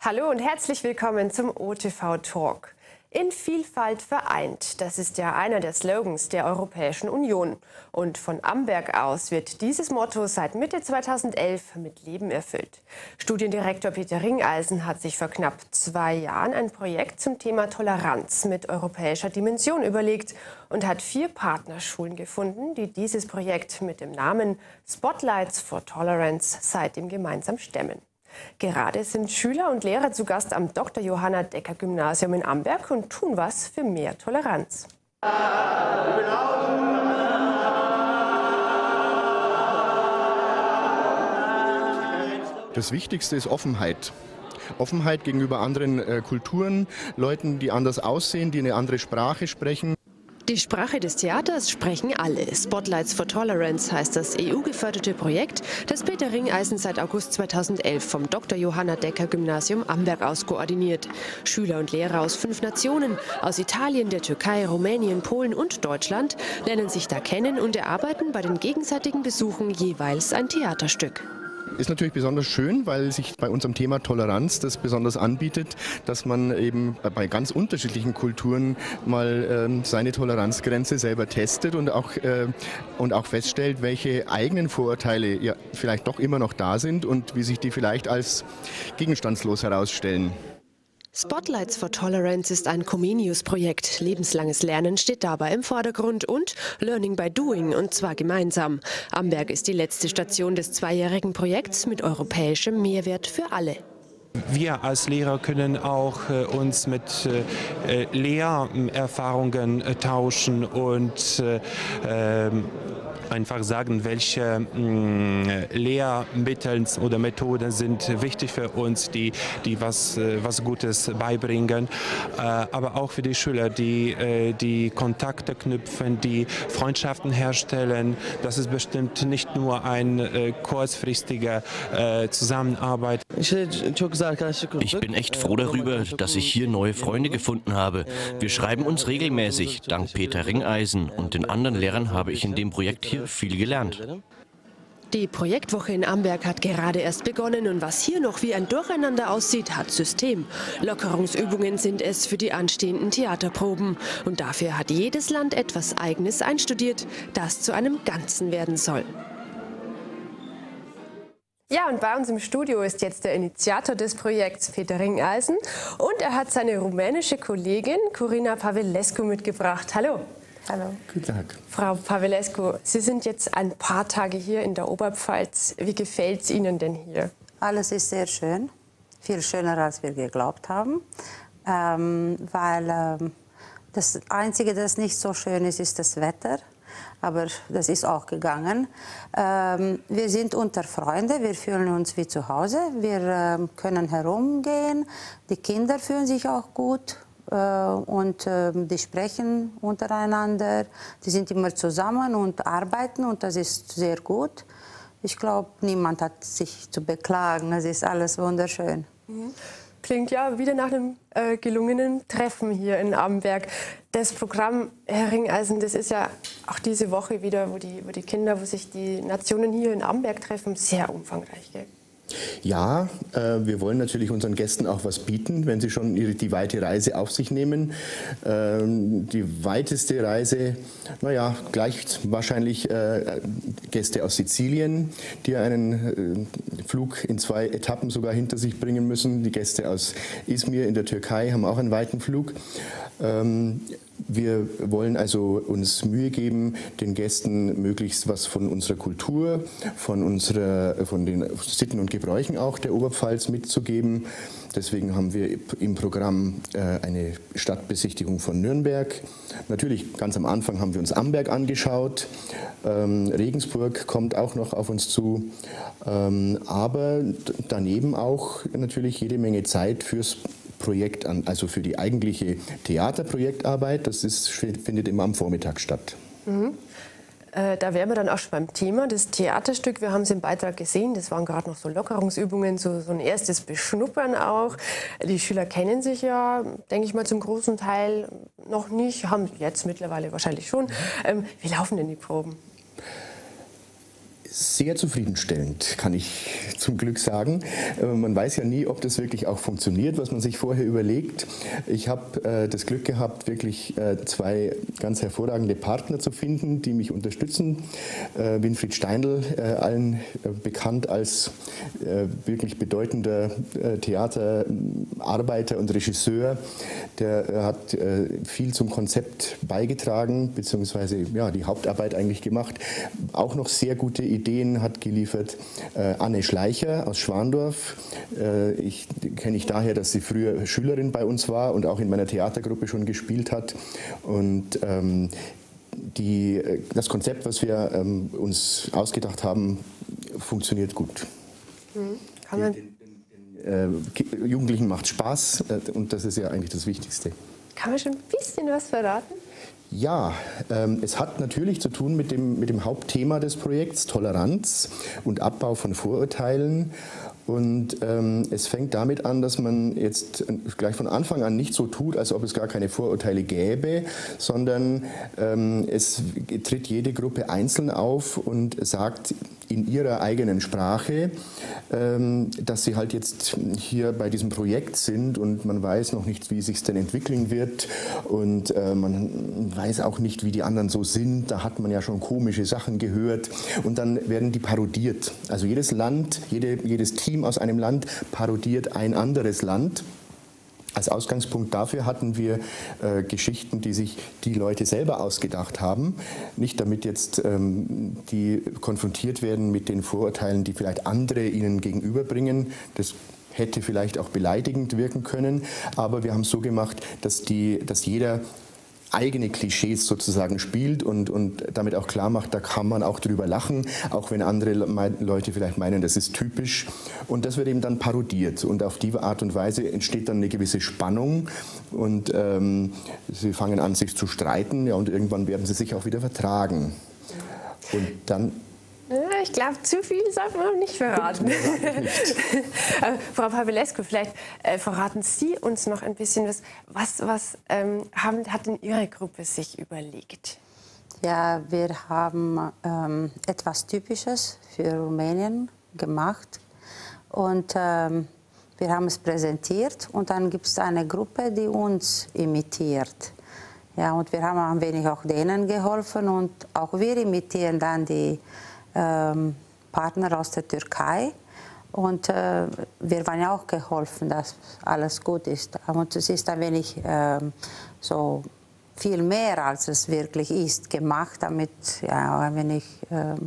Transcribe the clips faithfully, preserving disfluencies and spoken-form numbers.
Hallo und herzlich willkommen zum O T V Talk. In Vielfalt vereint, das ist ja einer der Slogans der Europäischen Union. Und von Amberg aus wird dieses Motto seit Mitte zweitausendelf mit Leben erfüllt. Studiendirektor Peter Ringeisen hat sich vor knapp zwei Jahren ein Projekt zum Thema Toleranz mit europäischer Dimension überlegt und hat vier Partnerschulen gefunden, die dieses Projekt mit dem Namen Spotlights for Tolerance seitdem gemeinsam stemmen. Gerade sind Schüler und Lehrer zu Gast am Doktor Johanna Decker Gymnasium in Amberg und tun was für mehr Toleranz. Das Wichtigste ist Offenheit. Offenheit gegenüber anderen äh, Kulturen, Leuten, die anders aussehen, die eine andere Sprache sprechen. Die Sprache des Theaters sprechen alle. Spotlights for Tolerance heißt das E U-geförderte Projekt, das Peter Ringeisen seit August zweitausendelf vom Doktor Johanna Decker Gymnasium Amberg aus koordiniert. Schüler und Lehrer aus fünf Nationen, aus Italien, der Türkei, Rumänien, Polen und Deutschland, lernen sich da kennen und erarbeiten bei den gegenseitigen Besuchen jeweils ein Theaterstück. Ist natürlich besonders schön, weil sich bei unserem Thema Toleranz das besonders anbietet, dass man eben bei ganz unterschiedlichen Kulturen mal äh, seine Toleranzgrenze selber testet und auch, äh, und auch feststellt, welche eigenen Vorurteile ja vielleicht doch immer noch da sind und wie sich die vielleicht als gegenstandslos herausstellen. Spotlights for Tolerance ist ein Comenius-Projekt. Lebenslanges Lernen steht dabei im Vordergrund und Learning by Doing, und zwar gemeinsam. Amberg ist die letzte Station des zweijährigen Projekts mit europäischem Mehrwert für alle. Wir als Lehrer können auch äh, uns mit äh, Lehrerfahrungen äh, tauschen und äh, äh, einfach sagen, welche mh, Lehrmittel oder Methoden sind wichtig für uns, die, die was, äh, was Gutes beibringen. Äh, aber auch für die Schüler, die äh, die Kontakte knüpfen, die Freundschaften herstellen. Das ist bestimmt nicht nur eine äh, kurzfristige äh, Zusammenarbeit. Ich bin echt froh darüber, dass ich hier neue Freunde gefunden habe. Wir schreiben uns regelmäßig. Dank Peter Ringeisen und den anderen Lehrern habe ich in dem Projekt hier viel gelernt. Die Projektwoche in Amberg hat gerade erst begonnen und was hier noch wie ein Durcheinander aussieht, hat System. Lockerungsübungen sind es für die anstehenden Theaterproben. Und dafür hat jedes Land etwas Eigenes einstudiert, das zu einem Ganzen werden soll. Ja, und bei uns im Studio ist jetzt der Initiator des Projekts, Peter Ringeisen. Und er hat seine rumänische Kollegin Corina Pavelescu mitgebracht. Hallo. Hallo. Guten Tag. Frau Pavelescu, Sie sind jetzt ein paar Tage hier in der Oberpfalz. Wie gefällt es Ihnen denn hier? Alles ist sehr schön. Viel schöner, als wir geglaubt haben. Ähm, weil ähm, das Einzige, das nicht so schön ist, ist das Wetter. Aber das ist auch gegangen. Ähm, wir sind unter Freunden, wir fühlen uns wie zu Hause. Wir ähm, können herumgehen, die Kinder fühlen sich auch gut äh, und äh, die sprechen untereinander. Die sind immer zusammen und arbeiten und das ist sehr gut. Ich glaube, niemand hat sich zu beklagen, es ist alles wunderschön. Mhm. Klingt ja wieder nach einem äh, gelungenen Treffen hier in Amberg. Das Programm, Herr Ringeisen, das ist ja auch diese Woche wieder, wo die, wo die Kinder, wo sich die Nationen hier in Amberg treffen, sehr umfangreich, gell? Ja, äh, wir wollen natürlich unseren Gästen auch was bieten, wenn sie schon ihre, die weite Reise auf sich nehmen. Ähm, die weiteste Reise, naja, gleich wahrscheinlich äh, Gäste aus Sizilien, die einen äh, Flug in zwei Etappen sogar hinter sich bringen müssen. Die Gäste aus Izmir in der Türkei haben auch einen weiten Flug. Ähm, Wir wollen also uns Mühe geben, den Gästen möglichst was von unserer Kultur, von, unserer, von den Sitten und Gebräuchen auch der Oberpfalz mitzugeben. Deswegen haben wir im Programm eine Stadtbesichtigung von Nürnberg. Natürlich, ganz am Anfang haben wir uns Amberg angeschaut. Regensburg kommt auch noch auf uns zu. Aber daneben auch natürlich jede Menge Zeit fürs Projekt an, also für die eigentliche Theaterprojektarbeit. Das ist, findet immer am Vormittag statt. Mhm. Äh, da wären wir dann auch schon beim Thema, das Theaterstück. Wir haben es im Beitrag gesehen, das waren gerade noch so Lockerungsübungen, so, so ein erstes Beschnuppern auch. Die Schüler kennen sich ja, denke ich mal, zum großen Teil noch nicht, haben jetzt mittlerweile wahrscheinlich schon. Ähm, wie laufen denn die Proben? Sehr zufriedenstellend, kann ich zum Glück sagen. Man weiß ja nie, ob das wirklich auch funktioniert, was man sich vorher überlegt. Ich habe äh, das Glück gehabt, wirklich äh, zwei ganz hervorragende Partner zu finden, die mich unterstützen. Äh, Winfried Steindl, äh, allen äh, bekannt als äh, wirklich bedeutender äh, Theaterarbeiter und Regisseur, der äh, hat äh, viel zum Konzept beigetragen, beziehungsweise ja, die Hauptarbeit eigentlich gemacht. Auch noch sehr gute Ideen hat geliefert äh, Anne Schleicher aus Schwandorf. Äh, ich kenne ich daher, dass sie früher Schülerin bei uns war und auch in meiner Theatergruppe schon gespielt hat. Und ähm, die, das Konzept, was wir ähm, uns ausgedacht haben, funktioniert gut. Mhm. Kann man den, den, den äh, Jugendlichen macht Spaß äh, und das ist ja eigentlich das Wichtigste. Kann man schon ein bisschen was verraten? Ja, ähm, es hat natürlich zu tun mit dem, mit dem Hauptthema des Projekts, Toleranz und Abbau von Vorurteilen. Und ähm, es fängt damit an, dass man jetzt gleich von Anfang an nicht so tut, als ob es gar keine Vorurteile gäbe, sondern ähm, es tritt jede Gruppe einzeln auf und sagt in ihrer eigenen Sprache, ähm, dass sie halt jetzt hier bei diesem Projekt sind und man weiß noch nicht, wie es sich denn entwickeln wird und äh, man weiß auch nicht, wie die anderen so sind. Da hat man ja schon komische Sachen gehört und dann werden die parodiert. Also jedes Land, jede, jedes Team aus einem Land parodiert ein anderes Land. Als Ausgangspunkt dafür hatten wir äh, Geschichten, die sich die Leute selber ausgedacht haben. Nicht damit jetzt ähm, die konfrontiert werden mit den Vorurteilen, die vielleicht andere ihnen gegenüberbringen. Das hätte vielleicht auch beleidigend wirken können. Aber wir haben es so gemacht, dass, die, dass jeder eigene Klischees sozusagen spielt und, und damit auch klar macht, da kann man auch drüber lachen, auch wenn andere Leute vielleicht meinen, das ist typisch. Und das wird eben dann parodiert und auf die Art und Weise entsteht dann eine gewisse Spannung und ähm, sie fangen an, sich zu streiten, ja, und irgendwann werden sie sich auch wieder vertragen. Und dann... Ich glaube, zu viel sollte man nicht verraten. Nicht. Frau Pawelescu, vielleicht äh, verraten Sie uns noch ein bisschen was. Was, was ähm, haben, hat denn Ihre Gruppe sich überlegt? Ja, wir haben ähm, etwas Typisches für Rumänien gemacht. Und ähm, wir haben es präsentiert. Und dann gibt es eine Gruppe, die uns imitiert. Ja, und wir haben ein wenig auch denen geholfen. Und auch wir imitieren dann die Ähm, Partner aus der Türkei und äh, wir waren ja auch geholfen, dass alles gut ist. Und es ist ein wenig ähm, so viel mehr, als es wirklich ist, gemacht, damit ja, ein wenig ähm,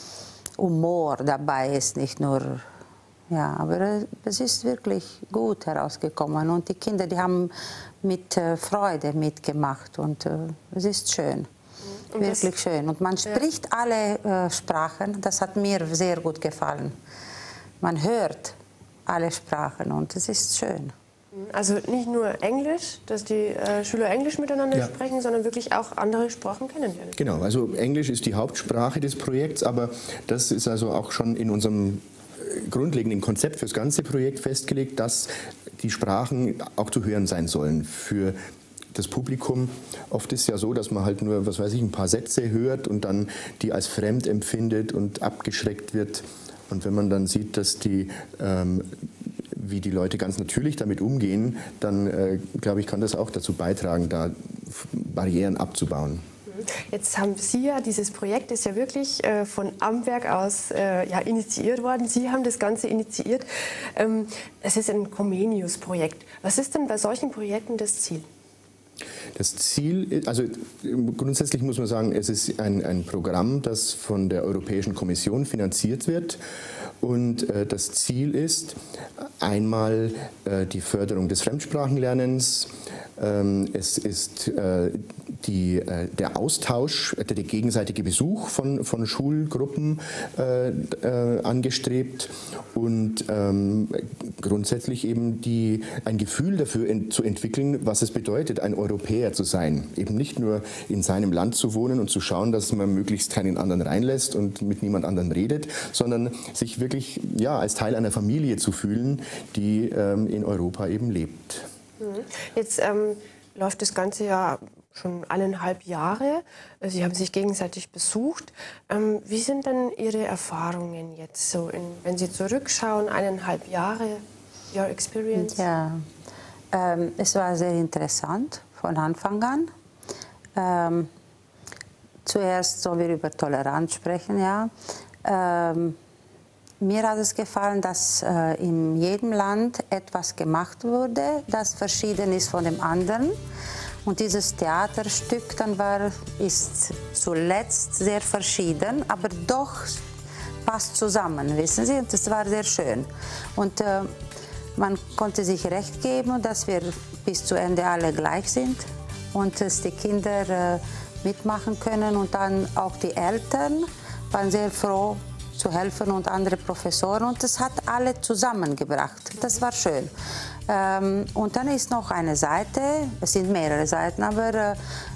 Humor dabei ist, nicht nur, ja, aber es ist wirklich gut herausgekommen und die Kinder, die haben mit äh, Freude mitgemacht und äh, es ist schön. Und wirklich das, schön. Und man spricht ja. alle äh, Sprachen. Das hat mir sehr gut gefallen. Man hört alle Sprachen und es ist schön. Also nicht nur Englisch, dass die äh, Schüler Englisch miteinander ja. sprechen, sondern wirklich auch andere Sprachen kennenlernen. Genau, also Englisch ist die Hauptsprache des Projekts, aber das ist also auch schon in unserem grundlegenden Konzept für das ganze Projekt festgelegt, dass die Sprachen auch zu hören sein sollen für das Publikum. Oft ist es ja so, dass man halt nur, was weiß ich, ein paar Sätze hört und dann die als fremd empfindet und abgeschreckt wird. Und wenn man dann sieht, dass die, ähm, wie die Leute ganz natürlich damit umgehen, dann, äh, glaube ich, kann das auch dazu beitragen, da Barrieren abzubauen. Jetzt haben Sie ja, dieses Projekt ist ja wirklich äh, von Amberg aus äh, ja, initiiert worden. Sie haben das Ganze initiiert. Ähm, es ist ein Comenius-Projekt. Was ist denn bei solchen Projekten das Ziel? Das Ziel, also grundsätzlich muss man sagen, es ist ein, ein Programm, das von der Europäischen Kommission finanziert wird. Und äh, das Ziel ist einmal äh, die Förderung des Fremdsprachenlernens. Ähm, es ist äh, die, äh, der Austausch, der, der gegenseitige Besuch von, von Schulgruppen äh, äh, angestrebt und ähm, grundsätzlich eben die, ein Gefühl dafür ent, zu entwickeln, was es bedeutet, ein Europäer zu sein. Eben nicht nur in seinem Land zu wohnen und zu schauen, dass man möglichst keinen anderen reinlässt und mit niemand anderem redet, sondern sich wirklich ja, als Teil einer Familie zu fühlen, die ähm, in Europa eben lebt. Jetzt ähm, läuft das Ganze ja schon eineinhalb Jahre. Sie haben sich gegenseitig besucht. Ähm, wie sind denn Ihre Erfahrungen jetzt so, in, wenn Sie zurückschauen, eineinhalb Jahre, your experience? Ja, ähm, es war sehr interessant von Anfang an. Ähm, zuerst sollen wir über Toleranz sprechen, ja. Ähm, mir hat es gefallen, dass äh, in jedem Land etwas gemacht wurde, das verschieden ist von dem anderen. Und dieses Theaterstück dann war, ist zuletzt sehr verschieden, aber doch passt zusammen, wissen Sie, und das war sehr schön. Und äh, man konnte sich recht geben, dass wir bis zu Ende alle gleich sind und dass die Kinder äh, mitmachen können und dann auch die Eltern waren sehr froh zu helfen und andere Professoren und das hat alle zusammengebracht. Das war schön. Ähm, und dann ist noch eine Seite, es sind mehrere Seiten, aber äh,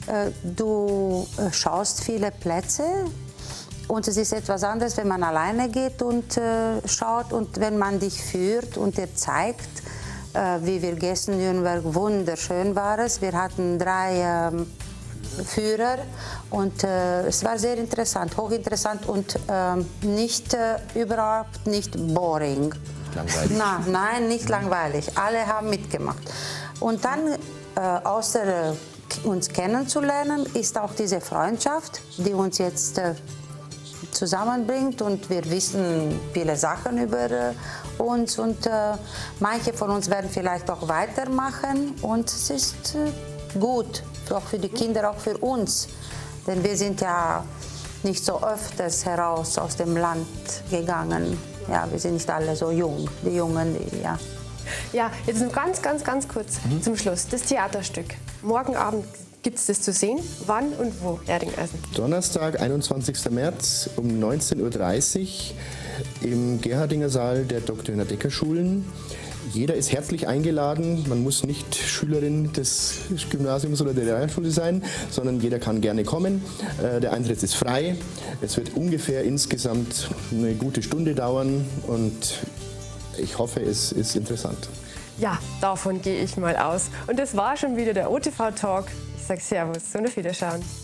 du schaust viele Plätze und es ist etwas anderes, wenn man alleine geht und äh, schaut und wenn man dich führt und dir zeigt, äh, wie wir gestern in Nürnberg, wunderschön war es. Wir hatten drei äh, Führer und äh, es war sehr interessant, hochinteressant und äh, nicht äh, überhaupt nicht boring. Langweilig? Na, nein, nicht langweilig. Alle haben mitgemacht. Und dann, äh, außer äh, uns kennenzulernen, ist auch diese Freundschaft, die uns jetzt äh, zusammenbringt und wir wissen viele Sachen über äh, uns und äh, manche von uns werden vielleicht auch weitermachen und es ist äh, gut, auch für die Kinder, auch für uns, denn wir sind ja nicht so öfters heraus aus dem Land gegangen. Ja, wir sind nicht alle so jung, die Jungen, die, ja. Ja, jetzt noch ganz, ganz, ganz kurz mhm. zum Schluss. Das Theaterstück. Morgen Abend gibt es das zu sehen. Wann und wo, Herr Ringeisen? Donnerstag, einundzwanzigsten März um neunzehn Uhr dreißig im Gerhardinger Saal der Doktor Decker Schulen. Jeder ist herzlich eingeladen. Man muss nicht Schülerin des Gymnasiums oder der Realschule sein, sondern jeder kann gerne kommen. Der Eintritt ist frei. Es wird ungefähr insgesamt eine gute Stunde dauern und ich hoffe, es ist interessant. Ja, davon gehe ich mal aus. Und das war schon wieder der O T V Talk. Ich sage Servus und auf Wiederschauen.